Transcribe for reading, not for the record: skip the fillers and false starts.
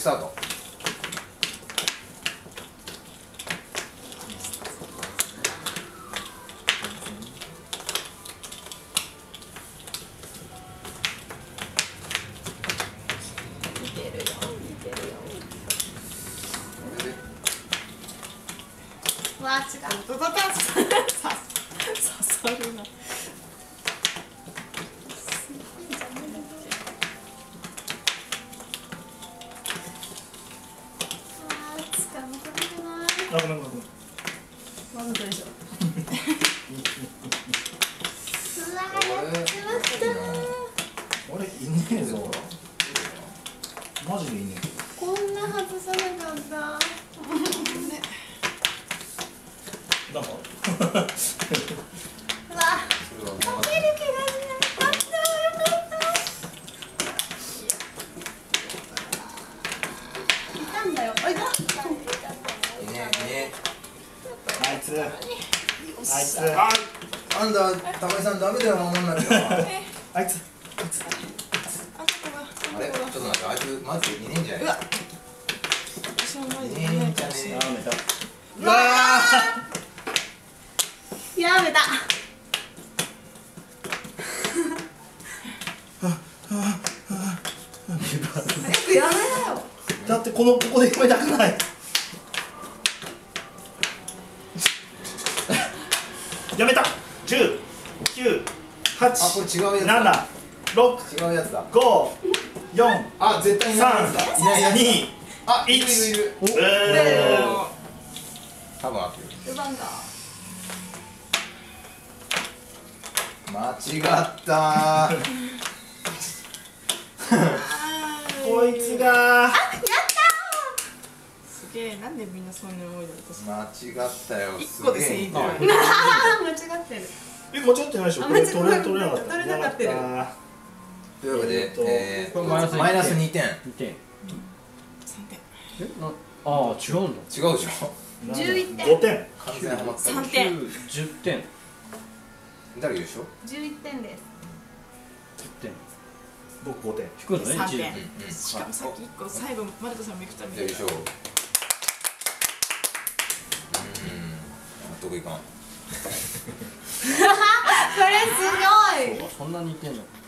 スタート。 見てるよ見てるよ。わあ違う。刺さるな。 あ、ごめんごめんごめん。 わざとでしょ。うわー、やってましたー。 俺いねえぞ。マジでいねえ。 こんな外さなかった。 なんか。 うわ、かける気がしなかった。よかった。いたんだよ。あ、いた。 いねあいつ。あいつ。 なんだ、高井さんダメだよ、守んなきゃ。 あいつ。 あれ、ちょっと待って、あいつまずいねえんじゃないうわ。私もマジでいねえんじゃねえ。 うわやめた。やめなよ。 だってここで決めたくない。やめた。10、9、8、 あ、これ違うやつだ。 7、6、 違うやつだ。 5、4、 あ、絶対いないやつだ。いないやつだ。 2、 あ、いるいるいる。多分合ってる。 ルバンガ間違ったー。 こいつが。 ー。すげえ、なんでみんなそんな思いで私。 間違ったよ。 一個で正解。間違ってる。 間違ってないでしょ。これ取れなかった。 取れなかった。 というわけで、 これマイナス 2点。 2点。 3点。 ああ、違うんだ。 違うでしょ。 11点。 5点。 完全ハマった。 3点。 10点。 誰優勝 11点です。 10点。 僕5点。 低いのね、 3 1 点。 うん。 しかもさっき1個最後マルトさんもいくために。 じゃあ優勝。納得いかん。 これすごい。 そんなに似てんの。